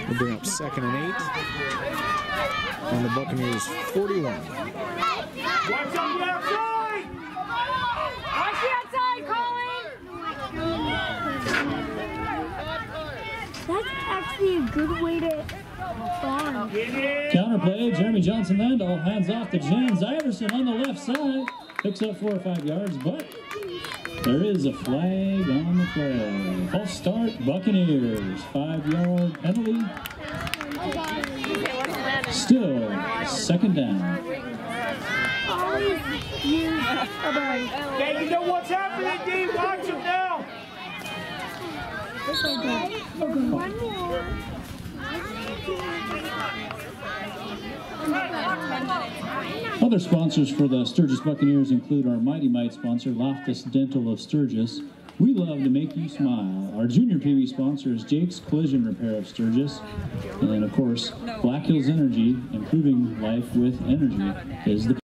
We'll bring up 2nd and 8 on the Buccaneers 41. Watch on the outside! Watch the outside, Colin! That's actually a good way to farm. Counterplay, Jeremy Johnson-Landau hands off to Jens Iverson on the left side. Picks up 4 or 5 yards, but there is a flag on the play. False start, Buccaneers. 5-yard penalty. Still 2nd down. Okay, you know what's happening, D? Watch him now! One more. Other sponsors for the Sturgis Buccaneers include our Mighty Mite sponsor, Loftus Dental of Sturgis. We love to make you smile. Our junior PB sponsor is Jake's Collision Repair of Sturgis. And of course, Black Hills Energy, improving life with energy, is the